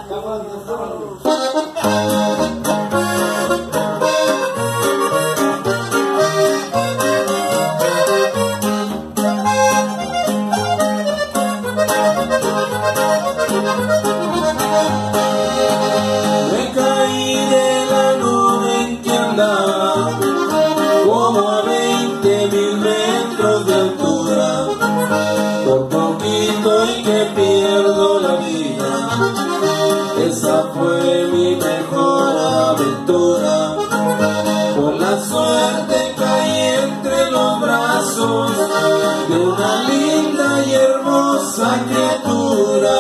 Me caí de la nube en que andaba, como a 20.000 metros de altura, por poquito y que pierdo la vida. Esa fue mi mejor aventura. Por la suerte caí entre los brazos de una linda y hermosa criatura.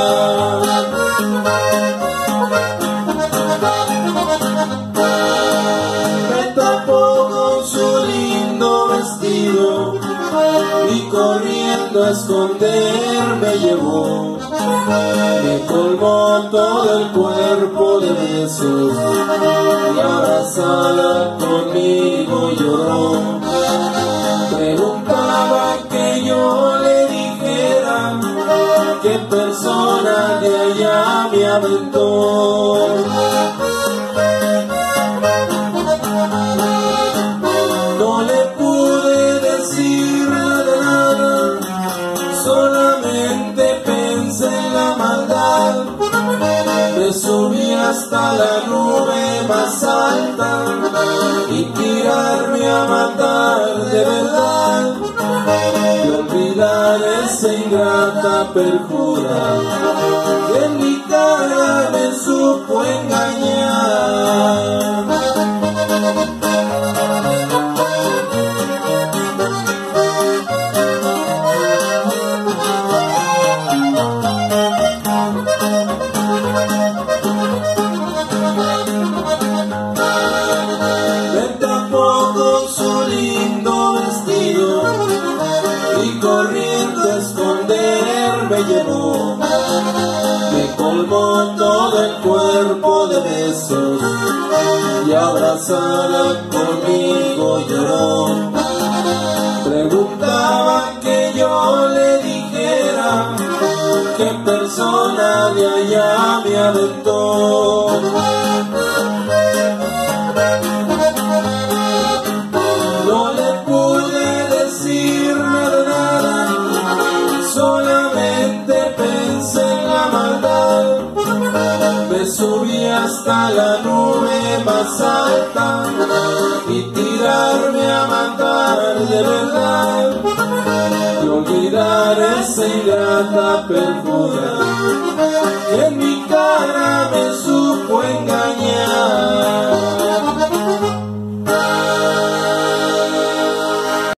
Me tapó con su lindo vestido y corriendo a esconder me llevó. Me colmó todo el cuerpo de besos y abrazada conmigo lloró. Preguntaba que yo le dijera qué persona de allá me aventó. No le pude decir nada, solamente pensé en la maldad. Me subí hasta la nube más alta y tirarme a matar de verdad, y olvidar esa ingrata perjura que en mi cara me supo engañar. Me tapó con su lindo vestido y corriendo a esconder me llevó. Me colmó todo el cuerpo de besos y abrazada conmigo lloró. Preguntaba que yo le dijera qué persona de allá me aventó. No le pude decir nada, solamente pensé en la maldad. Me subí hasta la nube más alta y tirarme a matar de verdad, y olvidar esa ingrata perjura que en mi cara me supo engañar.